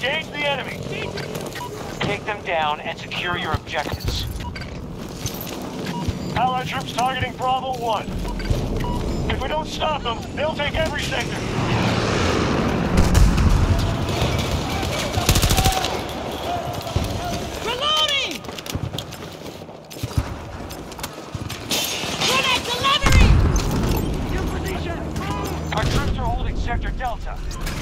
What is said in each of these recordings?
Engage the enemy. Take them down and secure your objectives. Allied troops targeting Bravo 1. If we don't stop them, they'll take every sector. Reloading! Grenade delivery! Your position! Our troops are holding Sector Delta.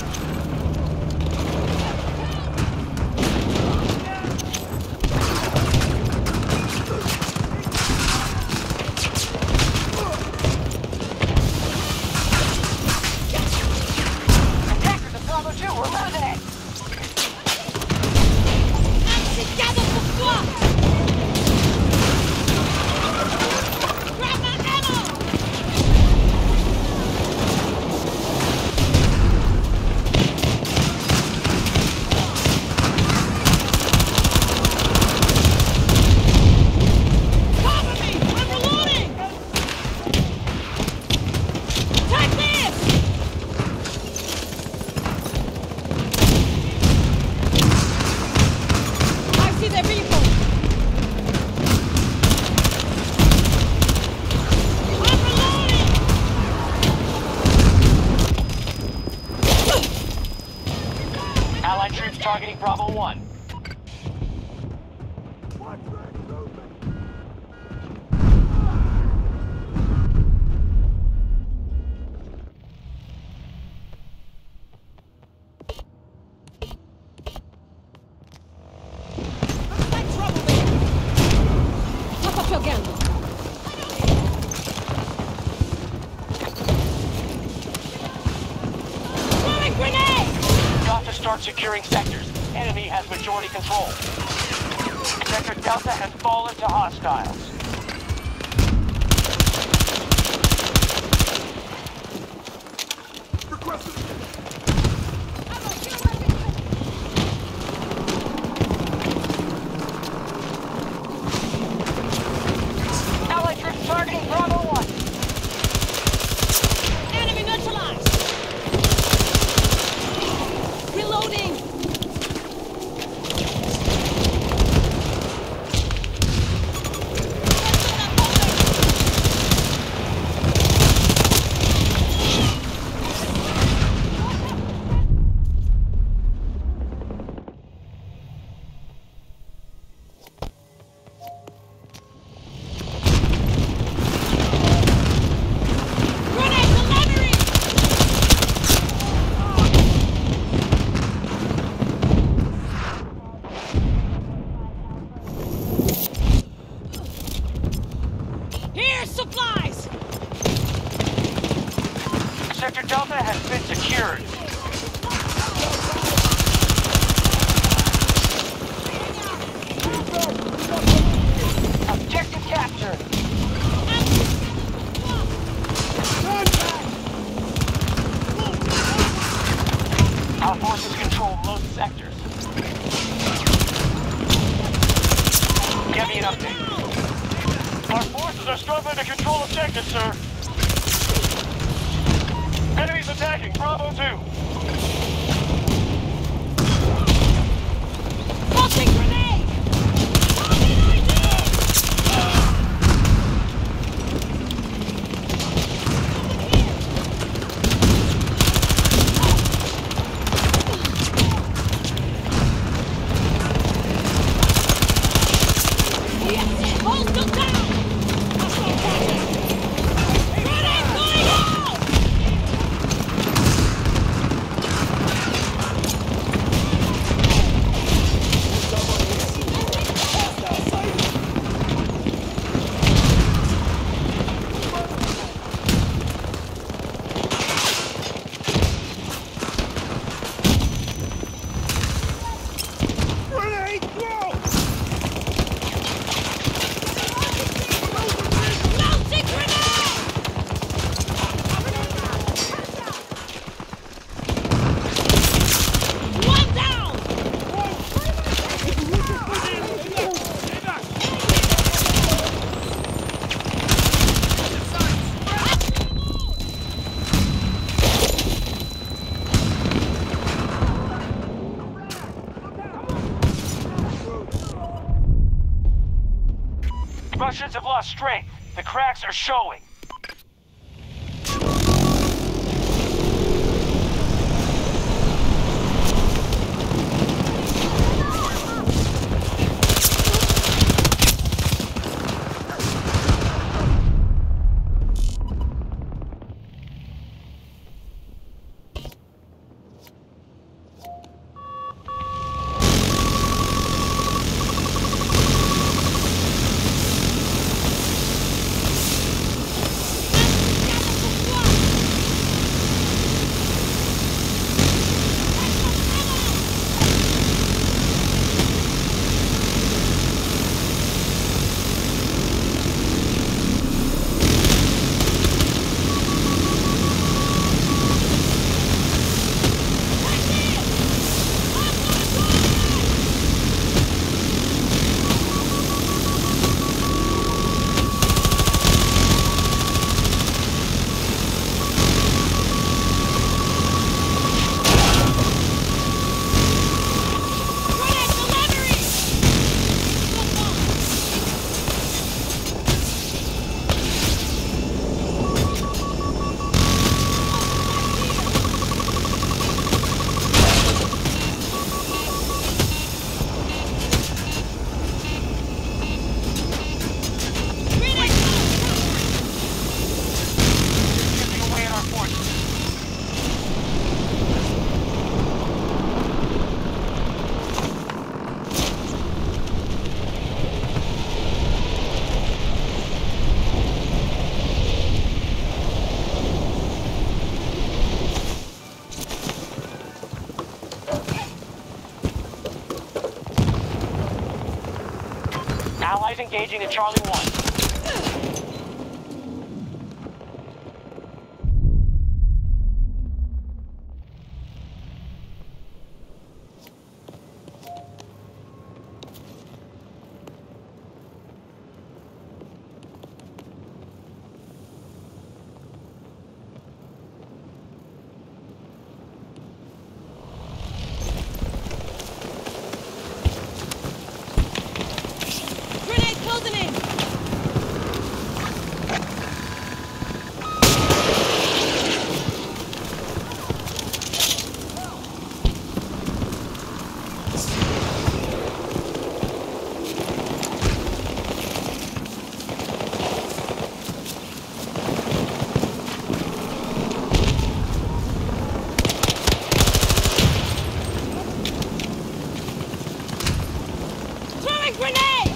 Allied troops targeting Bravo 1. Start securing sectors. Enemy has majority control. Sector Delta has fallen to hostiles. Allied troops targeting Bravo 1. Enemy neutralized! Reloading! Supplies! Sector Delta has been secured. Objective captured. Our forces control most sectors. Give me an update. Our forces are struggling to control objectives, sir. Enemies attacking Bravo 2. Tossing grenade! Hold them down! Grenade going out! Russians have lost strength. The cracks are showing. Allies engaging at Charlie 1. Grenade closing in! Throwing grenade!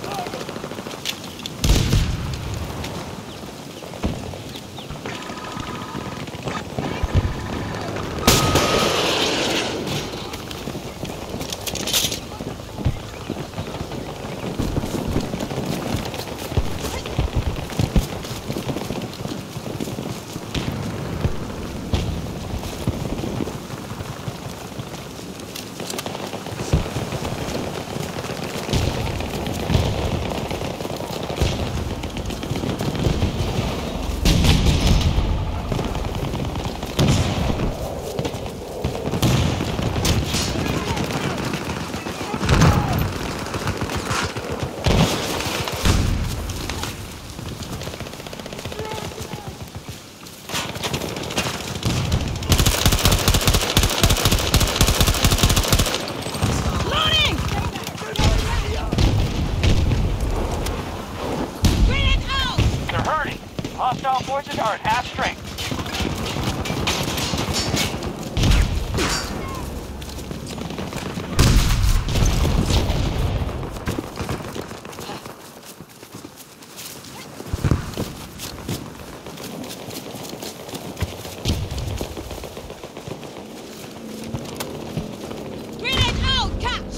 Loading! Grenade out! They're hurting. Hostile forces are at half strength. Grenade out! Catch!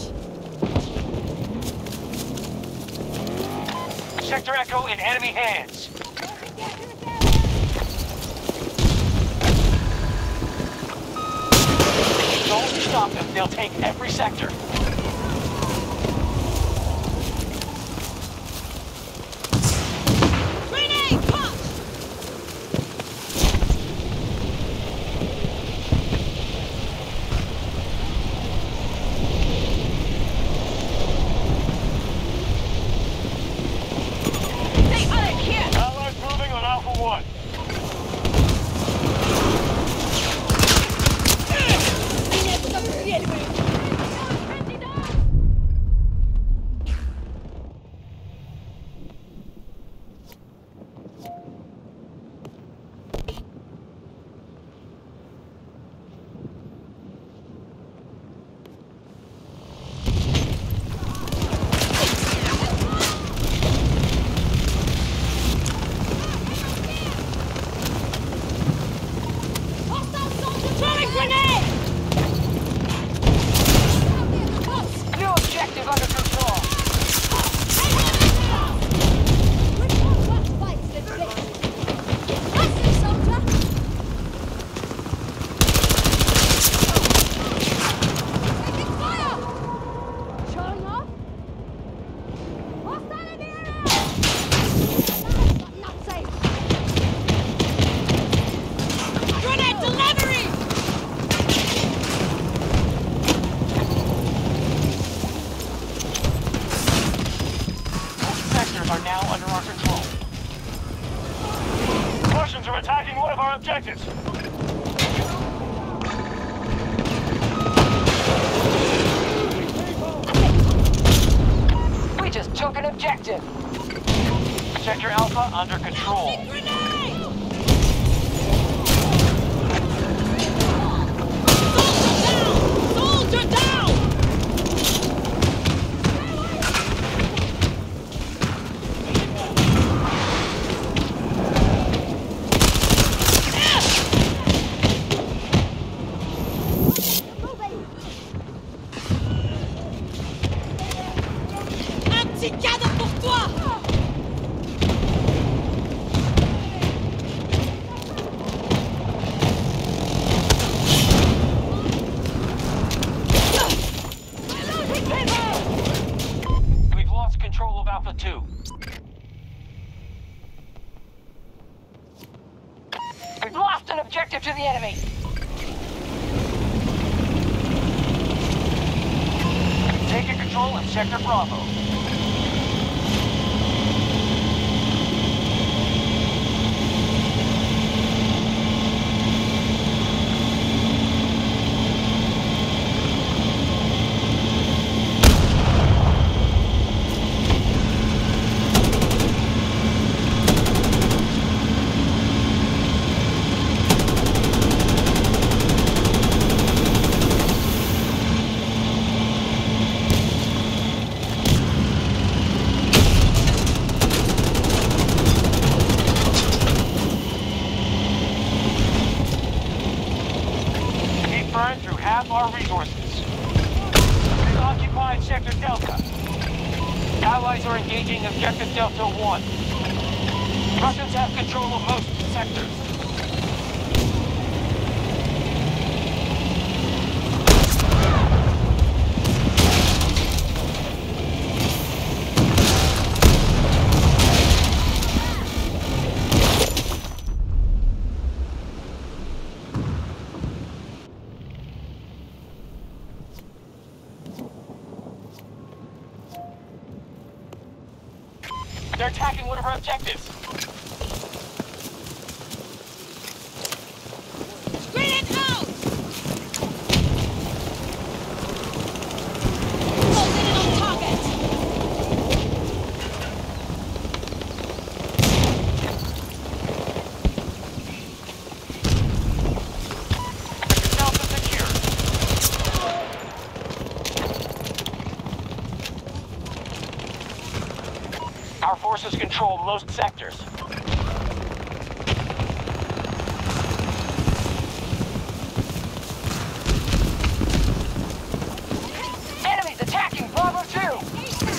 Sector Echo in enemy hands. Don't stop them. They'll take every sector. Grenade! Punch! sectors are now under our control. Russians are attacking one of our objectives. We just took an objective. Sector Alpha under control. Grenade! Soldier down! Un petit cadeau pour toi! We've lost control of Alpha 2. We've lost an objective to the enemy. We've taken control of Sector Bravo. Burned through half our resources. We've occupied Sector Delta. Allies are engaging Objective Delta 1. Russians have control of most sectors. They're attacking one of our objectives. Grenade out! Closing in on target! Delta secure. Our forces control most sectors. Enemies attacking Bravo 2.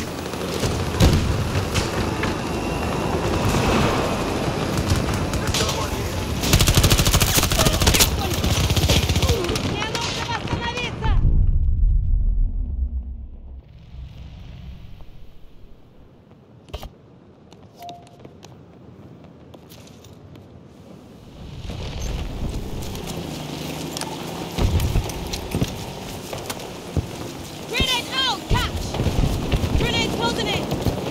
Grenade out! Catch! Grenade closing in!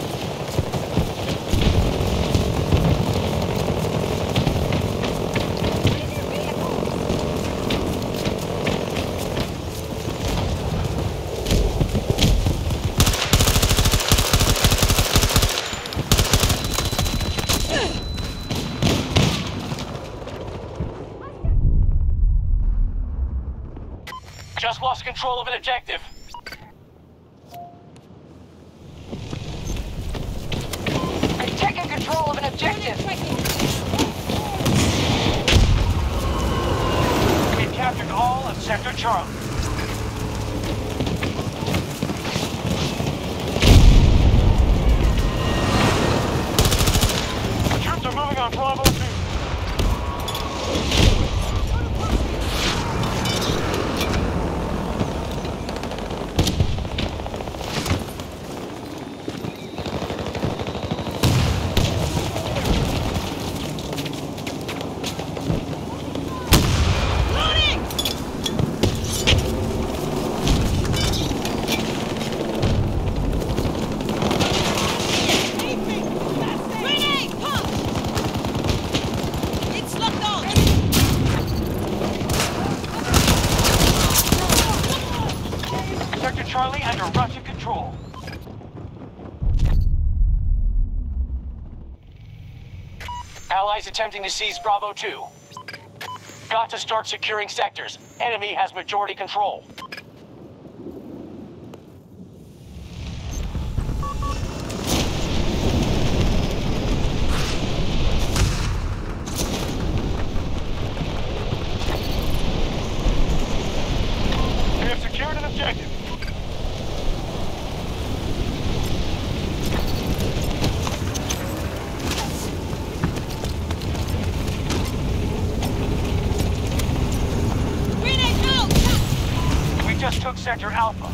Just lost control of an objective. We've taken control of an objective. We've captured all of Sector Charlie. The troops are moving on Bravo 2. Loading! Allies attempting to seize Bravo 2. Got to start securing sectors. Enemy has majority control. We have secured an objective. Grenade out! We just took Sector Alpha.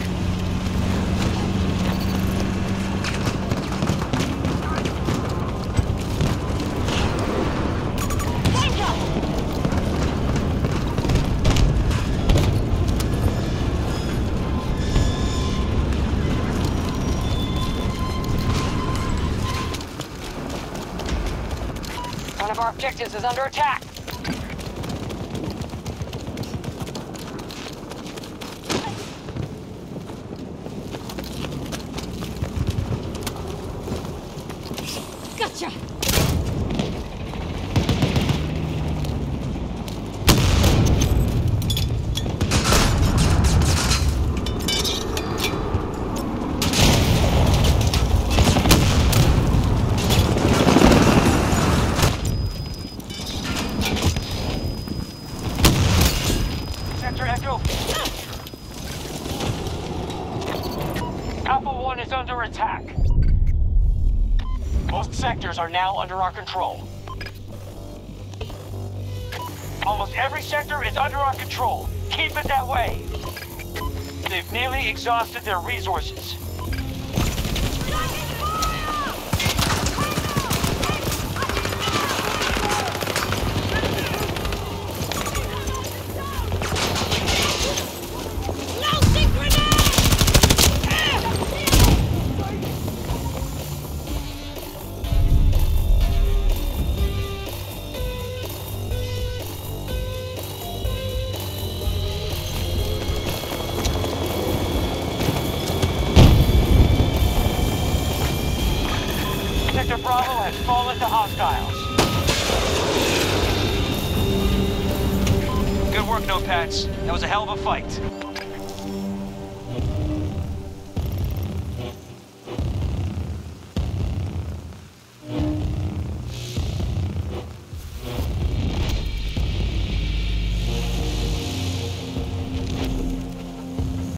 One of our objectives is under attack. Gotcha! Sector Echo. Alpha 1 is under attack. Most sectors are now under our control. Almost every sector is under our control. Keep it that way. They've nearly exhausted their resources. Launching grenade! Sector Bravo has fallen to hostiles. Good work, Notepads. That was a hell of a fight.